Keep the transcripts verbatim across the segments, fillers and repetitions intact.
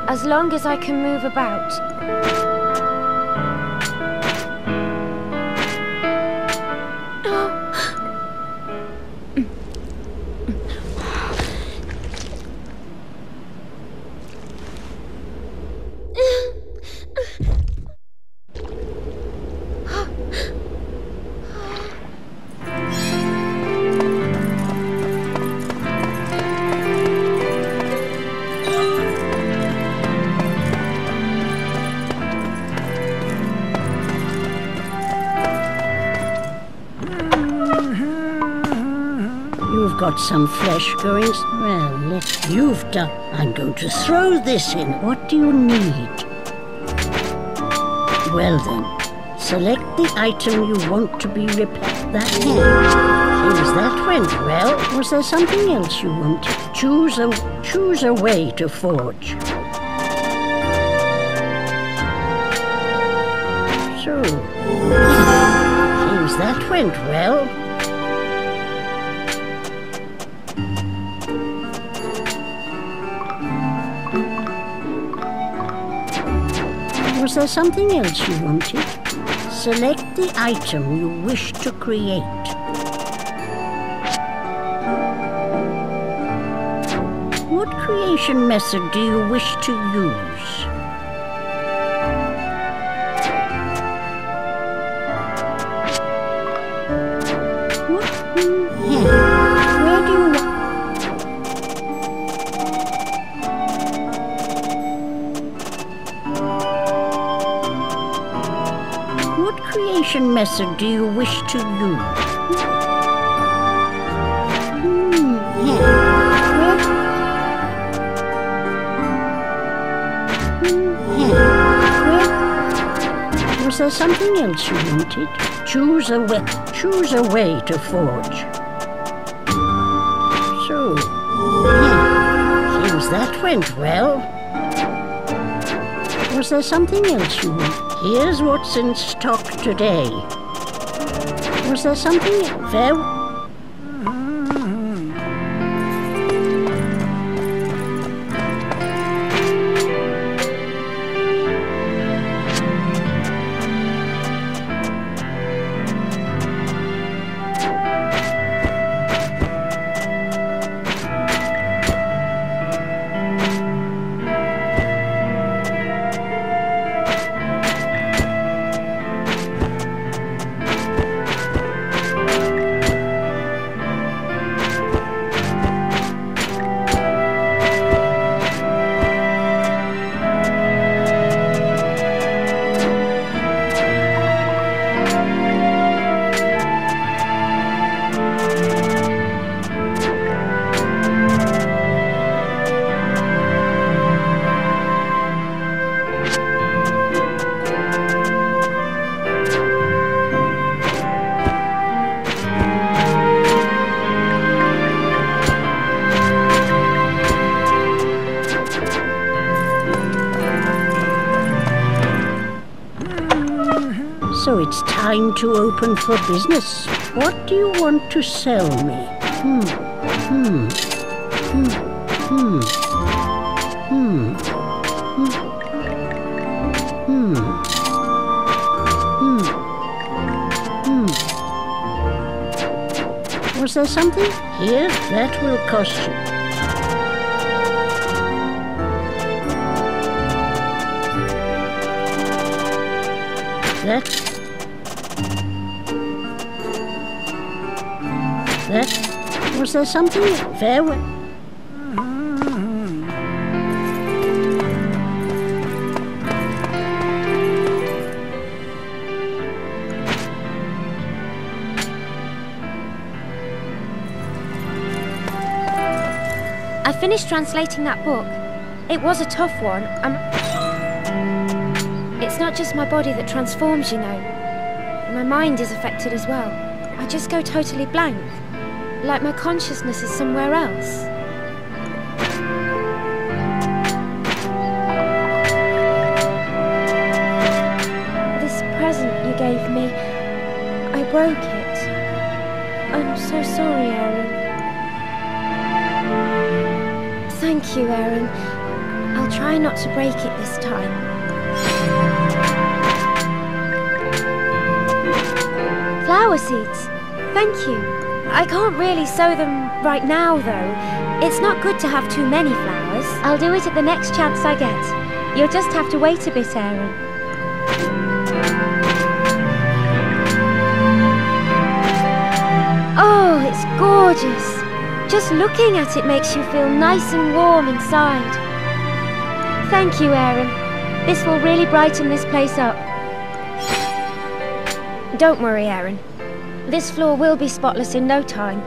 as long as I can move about. Got some flesh going. Well, let you've done. I'm going to throw this in. What do you need? Well then, select the item you want to be repaired. That seems that went well. Was there something else you wanted? Choose a choose a way to forge. So seems that went well. Was there something else you wanted? Select the item you wish to create. What creation method do you wish to use? What? Yeah. Where do you want? Creation method do you wish to use? Hmm, yeah. Hmm, yeah. Was there something else you wanted? Choose a way. Choose a way to forge. So, yeah. Seems that went well. Was there something else you wanted? Here's what's in stock today. Was there something fair? So it's time to open for business. What do you want to sell me? Hmm, hmm, hmm, hmm, hmm, hmm, hmm, hmm, hmm. Was there something here that will cost you? That That was there something farewell? I finished translating that book. It was a tough one. I'm... It's not just my body that transforms, you know. My mind is affected as well. I just go totally blank. Like my consciousness is somewhere else. This present you gave me, I broke it. I'm so sorry, Aaron. Thank you, Aaron. I'll try not to break it this time. Flower seeds. Thank you. I can't really sow them right now, though. It's not good to have too many flowers. I'll do it at the next chance I get. You'll just have to wait a bit, Aaron. Oh, it's gorgeous. Just looking at it makes you feel nice and warm inside. Thank you, Aaron. This will really brighten this place up. Don't worry, Aaron. This floor will be spotless in no time.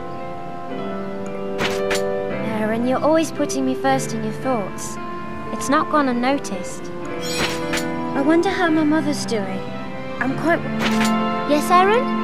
Aaron, you're always putting me first in your thoughts. It's not gone unnoticed. I wonder how my mother's doing. I'm quite... Yes, Aaron?